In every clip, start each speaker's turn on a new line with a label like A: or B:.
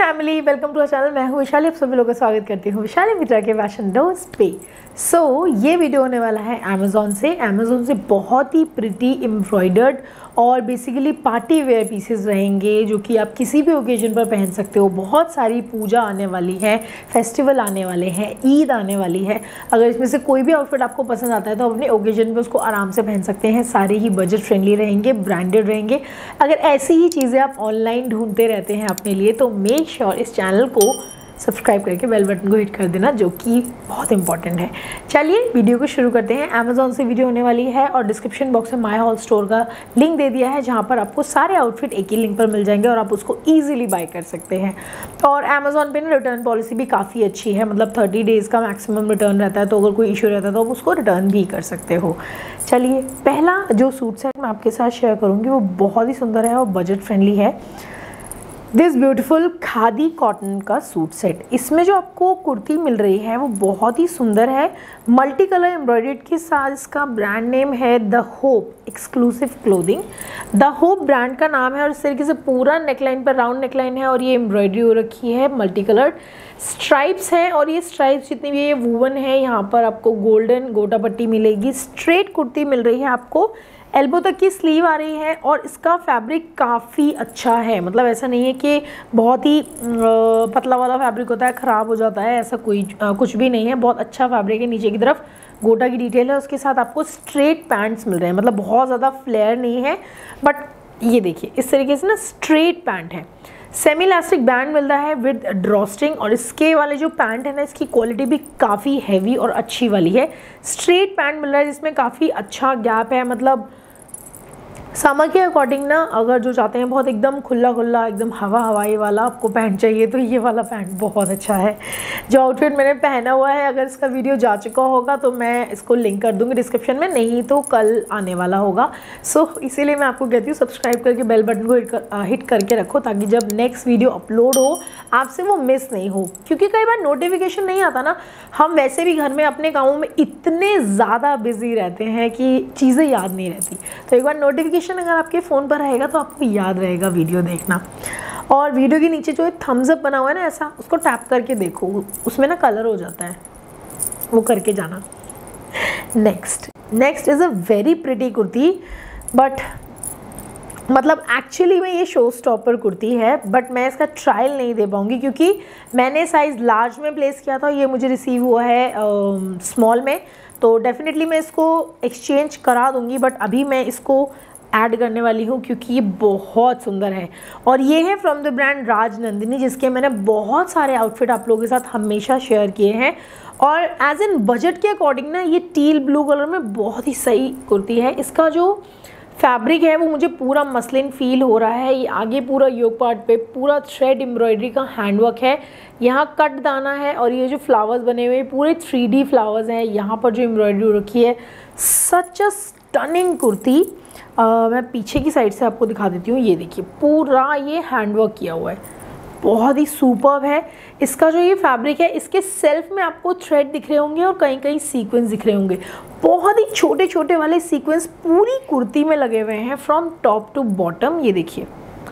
A: Family, welcome to our channel. मैं हूँ विशाली, आप सभी लोगों का स्वागत करती हूँ विशाली मित्रा के फैशन डोज पे। ये वीडियो होने वाला है अमेज़ॉन से बहुत ही प्रिटी एम्ब्रॉयडर्ड और बेसिकली पार्टी वेयर पीसेस रहेंगे जो कि आप किसी भी ओकेजन पर पहन सकते हो। बहुत सारी पूजा आने वाली है, फेस्टिवल आने वाले हैं, ईद आने वाली है। अगर इसमें से कोई भी आउटफिट आपको पसंद आता है तो अपने ओकेजन पे उसको आराम से पहन सकते हैं। सारे ही बजट फ्रेंडली रहेंगे, ब्रांडेड रहेंगे। अगर ऐसी ही चीज़ें आप ऑनलाइन ढूंढते रहते हैं अपने लिए तो मेक श्योर इस चैनल को सब्सक्राइब करके बेल बटन को हिट कर देना, जो कि बहुत इंपॉर्टेंट है। चलिए वीडियो को शुरू करते हैं। अमेज़ॉन से वीडियो होने वाली है और डिस्क्रिप्शन बॉक्स में माय हॉल स्टोर का लिंक दे दिया है, जहां पर आपको सारे आउटफिट एक ही लिंक पर मिल जाएंगे और आप उसको ईजिली बाय कर सकते हैं। और अमेज़ॉन पे ना रिटर्न पॉलिसी भी काफ़ी अच्छी है, मतलब 30 डेज़ का मैक्सिमम रिटर्न रहता है। तो अगर कोई इशू रहता है तो आप उसको रिटर्न भी कर सकते हो। चलिए, पहला जो सूट सेट मैं आपके साथ शेयर करूँगी वो बहुत ही सुंदर है और बजट फ्रेंडली है। दिस ब्यूटीफुल खादी कॉटन का सूट सेट। इसमें जो आपको कुर्ती मिल रही है वो बहुत ही सुंदर है, मल्टी कलर एम्ब्रॉयडर्ड के साथ। इसका ब्रांड नेम है the hope exclusive clothing. The hope brand का नाम है और इस तरीके से पूरा नेकलाइन पर राउंड नेकलाइन है और ये एम्ब्रॉयडरी हो रखी है, मल्टी कलर्ड स्ट्राइप्स हैं। और ये स्ट्राइप्स जितनी भी ये वूवन है, यहाँ पर आपको गोल्डन गोटा पट्टी मिलेगी। स्ट्रेट कुर्ती मिल रही है आपको, एल्बो तक की स्लीव आ रही है और इसका फैब्रिक काफ़ी अच्छा है। मतलब ऐसा नहीं है कि बहुत ही पतला वाला फैब्रिक होता है, ख़राब हो जाता है, ऐसा कुछ भी नहीं है। बहुत अच्छा फैब्रिक है। नीचे की तरफ गोटा की डिटेल है, उसके साथ आपको स्ट्रेट पैंट्स मिल रहे हैं। मतलब बहुत ज़्यादा फ्लेयर नहीं है, बट ये देखिए इस तरीके से ना स्ट्रेट पैंट है। सेमी इलास्टिक बैंड मिल रहा है विद ड्रॉस्ट्रिंग और इसके वाले जो पैंट है ना, इसकी क्वालिटी भी काफ़ी हैवी और अच्छी वाली है। स्ट्रेट पैंट मिल रहा है जिसमें काफ़ी अच्छा गैप है। मतलब समर के अकॉर्डिंग ना, अगर जो चाहते हैं बहुत एकदम खुला खुला एकदम हवाई वाला आपको पैंट चाहिए तो ये वाला पैंट बहुत अच्छा है। जो आउटफिट मैंने पहना हुआ है, अगर इसका वीडियो जा चुका होगा तो मैं इसको लिंक कर दूंगी डिस्क्रिप्शन में, नहीं तो कल आने वाला होगा। इसीलिए मैं आपको कहती हूँ सब्सक्राइब करके बेल बटन को हिट करके रखो, ताकि जब नेक्स्ट वीडियो अपलोड हो आपसे वो मिस नहीं हो। क्योंकि कई बार नोटिफिकेशन नहीं आता ना, हम वैसे भी घर में अपने कामों में इतने ज़्यादा बिजी रहते हैं कि चीज़ें याद नहीं रहती। तो एक बार नोटिफिकेशन अगर आपके फ़ोन पर रहेगा तो आपको याद रहेगा वीडियो देखना। और वीडियो के नीचे जो थम्स अप बना हुआ है ना, ऐसा उसको टैप करके देखो, उसमें ना कलर हो जाता है, वो करके जाना। Next is a very pretty kurti, but मतलब एक्चुअली में ये शो स्टॉपर कुर्ती है, बट मैं इसका ट्रायल नहीं दे पाऊँगी क्योंकि मैंने साइज़ लार्ज में प्लेस किया था, ये मुझे रिसीव हुआ है स्मॉल में। तो डेफिनेटली मैं इसको एक्सचेंज करा दूँगी, बट अभी मैं इसको ऐड करने वाली हूँ क्योंकि ये बहुत सुंदर है। और ये है फ्रॉम द ब्रांड राजनंदिनी, जिसके मैंने बहुत सारे आउटफिट आप लोगों के साथ हमेशा शेयर किए हैं। और एज इन बजट के अकॉर्डिंग ना, ये टील ब्लू कलर में बहुत ही सही कुर्ती है। इसका जो फैब्रिक है वो मुझे पूरा मसलिन फील हो रहा है। ये आगे पूरा योक पार्ट पे पूरा थ्रेड एम्ब्रॉयडरी का हैंडवर्क है, यहाँ कट दाना है और ये जो फ्लावर्स बने हुए पूरे 3D फ्लावर्स हैं। यहाँ पर जो एम्ब्रॉयडरी हो रखी है, सच अ स्टनिंग कुर्ती। मैं पीछे की साइड से आपको दिखा देती हूँ। ये देखिए पूरा ये हैंडवर्क किया हुआ है, बहुत ही सुपर्ब है। इसका जो ये फैब्रिक है, इसके सेल्फ में आपको थ्रेड दिख रहे होंगे और कहीं कहीं सीक्वेंस दिख रहे होंगे। बहुत ही छोटे छोटे वाले सीक्वेंस पूरी कुर्ती में लगे हुए हैं फ्रॉम टॉप टू बॉटम। ये देखिए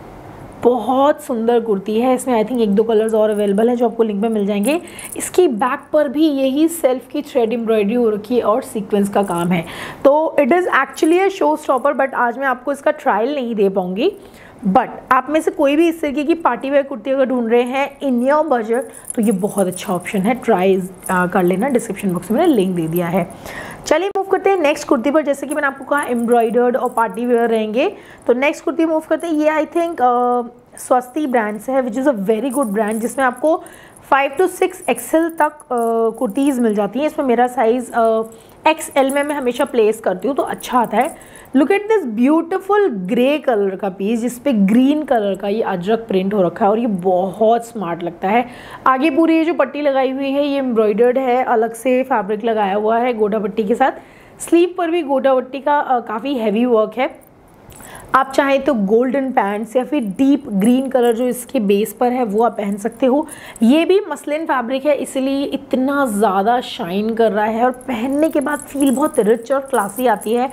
A: बहुत सुंदर कुर्ती है। इसमें आई थिंक 1-2 कलर्स और अवेलेबल हैं जो आपको लिंक में मिल जाएंगे। इसकी बैक पर भी यही सेल्फ की थ्रेड एम्ब्रॉयडरी हो रखी है और सीक्वेंस का काम है। तो it is actually a show stopper, but आज मैं आपको इसका ट्रायल नहीं दे पाऊँगी। बट आप में से कोई भी इस तरीके की पार्टी वेयर कुर्ती अगर ढूंढ रहे हैं इन योर बजट तो ये बहुत अच्छा ऑप्शन है, ट्राई कर लेना। डिस्क्रिप्शन बॉक्स में मैंने लिंक दे दिया है। चलिए मूव करते हैं नेक्स्ट कुर्ती पर। जैसे कि मैंने आपको कहा एम्ब्रॉयडर्ड और पार्टी वेयर रहेंगे, तो नेक्स्ट कुर्ती मूव करते हैं। ये आई थिंक स्वस्ति ब्रांड से है, which is a very good brand, जिसमें आपको 5 to 6 XL तक कुर्तीज़ मिल जाती हैं। इसमें मेरा साइज़ XL में मैं हमेशा प्लेस करती हूँ तो अच्छा आता है। Look at this beautiful grey colour का पीस, जिसपे ग्रीन कलर का ये अजरक प्रिंट हो रखा है और ये बहुत स्मार्ट लगता है। आगे पूरी ये जो पट्टी लगाई हुई है ये एम्ब्रॉयडर्ड है, अलग से फैब्रिक लगाया हुआ है गोटा पट्टी के साथ। स्लीव पर भी गोटा पट्टी का काफ़ी हैवी वर्क है। आप चाहें तो गोल्डन पैंट्स या फिर डीप ग्रीन कलर जो इसके बेस पर है वो आप पहन सकते हो। ये भी मसलिन फैब्रिक है, इसलिए इतना ज़्यादा शाइन कर रहा है और पहनने के बाद फील बहुत रिच और क्लासी आती है।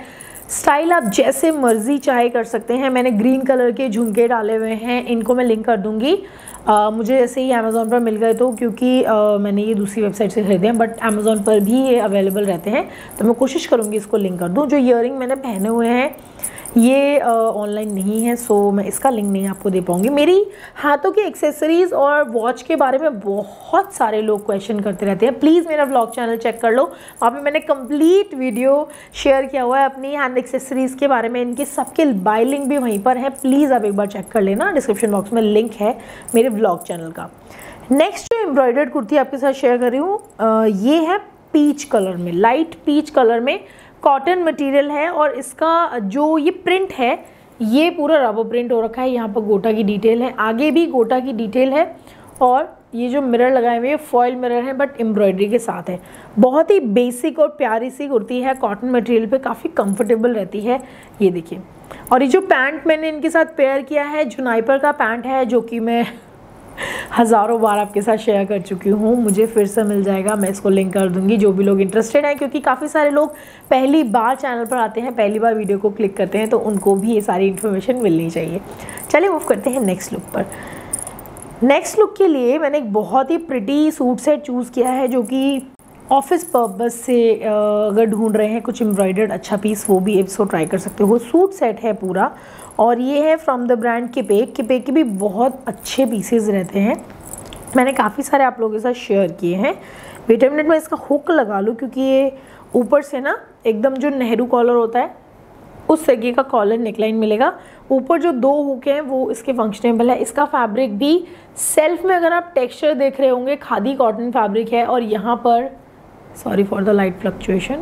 A: स्टाइल आप जैसे मर्जी चाहे कर सकते हैं। मैंने ग्रीन कलर के झुमके डाले हुए हैं, इनको मैं लिंक कर दूंगी। मुझे ऐसे ही अमेज़ॉन पर मिल गए तो, क्योंकि मैंने ये दूसरी वेबसाइट से खरीदे हैं, बट अमेज़ॉन पर भी ये अवेलेबल रहते हैं, तो मैं कोशिश करूँगी इसको लिंक कर दूँ। जो ईयरिंग मैंने पहने हुए हैं ये ऑनलाइन नहीं है, सो मैं इसका लिंक नहीं आपको दे पाऊँगी। मेरी हाथों की एक्सेसरीज़ और वॉच के बारे में बहुत सारे लोग क्वेश्चन करते रहते हैं। प्लीज़ मेरा व्लॉग चैनल चेक कर लो, वहाँ पे मैंने कंप्लीट वीडियो शेयर किया हुआ है अपनी हैंड एक्सेसरीज़ के बारे में। इनके सबके बाय लिंक भी वहीं पर है, प्लीज़ आप एक बार चेक कर लेना। डिस्क्रिप्शन बॉक्स में लिंक है मेरे व्लॉग चैनल का। नेक्स्ट जो एम्ब्रॉयडर्ड कुर्ती आपके साथ शेयर कर रही हूँ, ये है पीच कलर में, लाइट पीच कलर में। कॉटन मटेरियल है और इसका जो ये प्रिंट है ये पूरा रबर प्रिंट हो रखा है। यहाँ पर गोटा की डिटेल है, आगे भी गोटा की डिटेल है, और ये जो मिरर लगाए हुए फॉयल मिरर है बट एम्ब्रॉयडरी के साथ है। बहुत ही बेसिक और प्यारी सी कुर्ती है, कॉटन मटेरियल पे काफ़ी कंफर्टेबल रहती है। ये देखिए, और ये जो पैंट मैंने इनके साथ पेयर किया है जुनाइपर का पैंट है, जो कि मैं हज़ारों बार आपके साथ शेयर कर चुकी हूँ। मुझे फिर से मिल जाएगा, मैं इसको लिंक कर दूँगी जो भी लोग इंटरेस्टेड हैं, क्योंकि काफ़ी सारे लोग पहली बार चैनल पर आते हैं, पहली बार वीडियो को क्लिक करते हैं, तो उनको भी ये सारी इन्फॉर्मेशन मिलनी चाहिए। चलिए मूव करते हैं नेक्स्ट लुक पर। नेक्स्ट लुक के लिए मैंने एक बहुत ही प्रिटी सूट सेट चूज़ किया है, जो कि ऑफिस पर्पस से अगर ढूंढ रहे हैं कुछ एम्ब्रॉयडर्ड अच्छा पीस, वो भी इसको ट्राई कर सकते हो। सूट सेट है पूरा, और ये है from the brand Kipek. Kipek के भी बहुत अच्छे पीसेस रहते हैं, मैंने काफ़ी सारे आप लोगों के साथ शेयर किए हैं। वेट अ मिनट, मैं इसका हुक लगा लूँ, क्योंकि ये ऊपर से ना एकदम जो नेहरू कॉलर होता है उस तरीके का कॉलर नेकलाइन मिलेगा। ऊपर जो 2 हुक हैं वो इसके फंक्शनेबल है। इसका फैब्रिक भी सेल्फ में अगर आप टेक्सचर देख रहे होंगे, खादी कॉटन फैब्रिक है, और यहाँ पर sorry for the light fluctuation,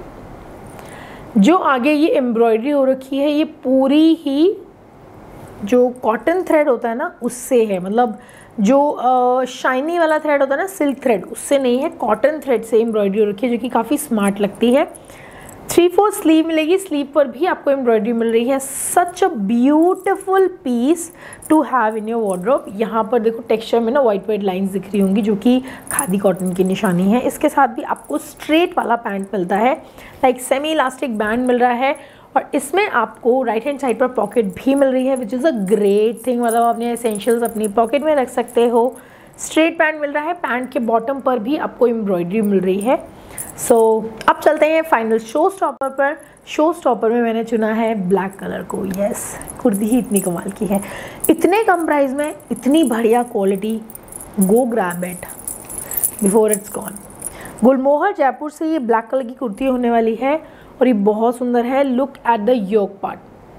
A: जो आगे ये एम्ब्रॉयडरी हो रखी है, ये पूरी ही जो कॉटन थ्रेड होता है ना उससे है। मतलब जो शाइनी वाला थ्रेड होता है ना, सिल्क थ्रेड, उससे नहीं है, कॉटन थ्रेड से एम्ब्रॉयडरी हो रखी है, जो कि काफ़ी स्मार्ट लगती है। 3/4 स्लीव मिलेगी, स्लीव पर भी आपको एम्ब्रॉयडरी मिल रही है। Such a beautiful piece to have in your wardrobe. यहाँ पर देखो टेक्सचर में ना वाइट लाइंस दिख रही होंगी, जो कि खादी कॉटन की निशानी है। इसके साथ भी आपको स्ट्रेट वाला पैंट मिलता है, लाइक सेमी इलास्टिक बैंड मिल रहा है, और इसमें आपको राइट हैंड साइड पर पॉकेट भी मिल रही है, which is a great thing. मतलब अपने एसेंशियल्स अपनी पॉकेट में रख सकते हो। स्ट्रेट पैंट मिल रहा है, पैंट के बॉटम पर भी आपको एम्ब्रॉयडरी मिल रही है। सो अब चलते हैं फाइनल शो स्टॉपर पर। शो स्टॉपर में मैंने चुना है ब्लैक कलर को। यस, कुर्ती ही इतनी कमाल की है, इतने कम प्राइस में इतनी बढ़िया quality. Go grab it before it's gone. Gulmohar Jaipur से ये ब्लैक कलर की कुर्ती होने वाली है, और ये बहुत सुंदर है। Look at the yoke part,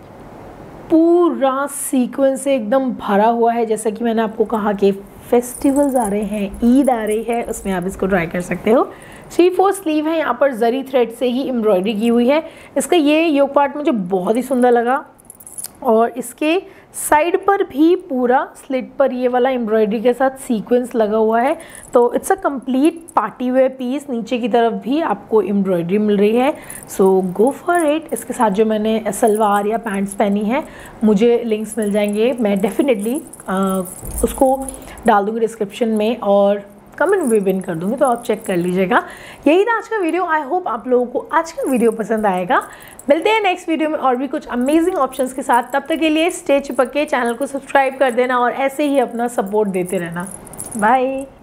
A: पूरा सीक्वेंस से एकदम भरा हुआ है। जैसा कि मैंने आपको कहा कि फेस्टिवल्स आ रहे हैं, ईद आ रही है, उसमें आप इसको ट्राई कर सकते हो। 3/4 स्लीव है, यहाँ पर जरी थ्रेड से ही एम्ब्रॉयडरी की हुई है। इसका ये योक पार्ट मुझे बहुत ही सुंदर लगा, और इसके साइड पर भी पूरा स्लिट पर ये वाला एम्ब्रॉयडरी के साथ सीक्वेंस लगा हुआ है। तो it's a complete party wear piece. नीचे की तरफ भी आपको एम्ब्रॉयडरी मिल रही है, सो गो फॉर इट। इसके साथ जो मैंने सलवार या पैंट्स पहनी है, मुझे लिंक्स मिल जाएंगे, मैं डेफिनेटली उसको डाल दूँगी डिस्क्रिप्शन में, और कमेंट भी पिन कर दूँगी, तो आप चेक कर लीजिएगा। यही था आज का वीडियो। आई होप आप लोगों को आज का वीडियो पसंद आएगा। मिलते हैं नेक्स्ट वीडियो में और भी कुछ अमेजिंग ऑप्शंस के साथ। तब तक के लिए स्टे चिपक के चैनल को सब्सक्राइब कर देना, और ऐसे ही अपना सपोर्ट देते रहना। बाय।